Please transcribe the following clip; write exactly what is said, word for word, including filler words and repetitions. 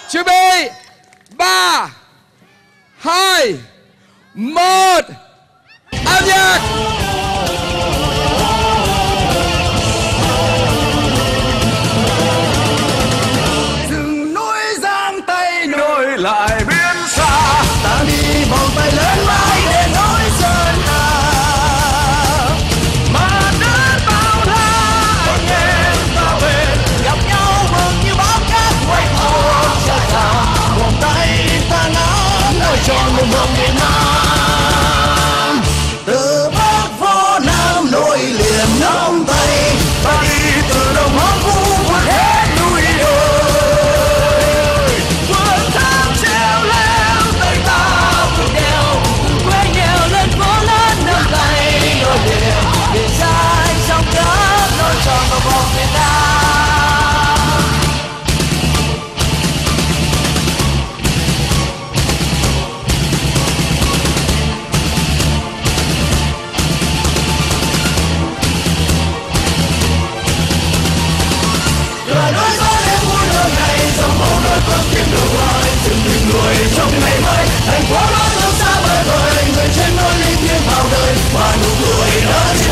Chuẩn bị. Ba, hai, một. Âm nhạc. Rừng núi giang tay nối lại biến xa, ta đi vòng tay lớn mãi để nối sơn hà. Mà đất bao la anh em ta về, gặp nhau mừng như bão cát quay cuồng xa xa. Vòng tay ta ngỡ nối tròn một vòng miền Nam. Từ Bắc vô Nam nối liền nắm tay, ta đi từ đồng hoang vu vượt hết núi đồi. Vượt tháp treo leo tay ta vượt đèo, từ quê nghèo lên phố lớn nắm tay nối liền. Biển dài sóng cát nối tròn một vòng miền Nam. Là nỗi gió đêm vui nơi này, dòng máu nối con tim đầu ai, từng mình người trong ngày mới. Thành phố lớn phương xa bời vời, người trên nỗi linh thiêng vào đời, và nụ cười đã